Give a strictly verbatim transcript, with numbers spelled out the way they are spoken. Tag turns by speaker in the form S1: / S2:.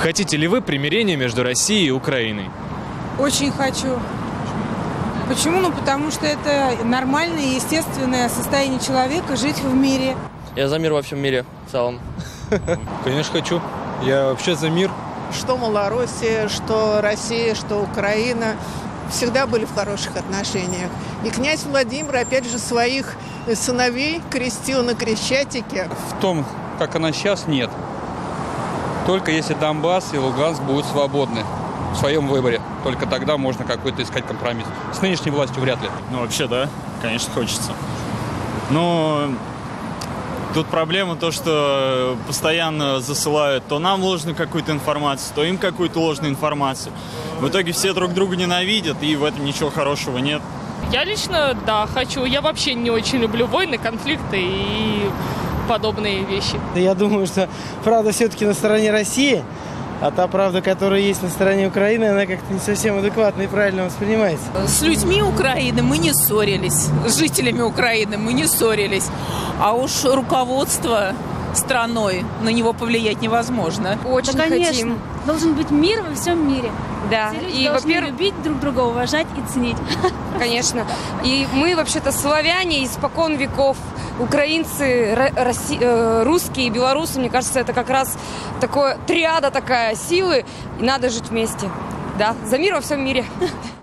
S1: Хотите ли вы примирения между Россией и Украиной?
S2: Очень хочу. Почему? Ну, потому что это нормальное и естественное состояние человека жить в мире.
S3: Я за мир во всем мире в целом.
S4: Конечно, хочу. Я вообще за мир.
S5: Что Малороссия, что Россия, что Украина всегда были в хороших отношениях. И князь Владимир, опять же, своих сыновей крестил на Крещатике.
S4: В том, как она сейчас, нет. Только если Донбасс и Луганск будут свободны в своем выборе. Только тогда можно какой-то искать компромисс. С нынешней властью вряд ли.
S6: Ну, вообще, да, конечно, хочется. Но тут проблема то, что постоянно засылают то нам ложную какую-то информацию, то им какую-то ложную информацию. В итоге все друг друга ненавидят, и в этом ничего хорошего нет.
S7: Я лично, да, хочу. Я вообще не очень люблю войны, конфликты и подобные вещи.
S8: Я думаю, что правда все-таки на стороне России, а та правда, которая есть на стороне Украины, она как-то не совсем адекватно и правильно воспринимается.
S9: С людьми Украины мы не ссорились, с жителями Украины мы не ссорились, а уж руководство страной, на него повлиять невозможно.
S10: Очень да, конечно. Хотим. Должен быть мир во всем мире.
S11: Да.
S10: Все люди
S11: и,
S10: должны любить друг друга, уважать и ценить.
S11: Конечно. И мы вообще-то славяне испокон веков. Украинцы, Росси... русские и белорусы, мне кажется, это как раз такое, триада такая силы. И надо жить вместе. Да, за мир во всем мире.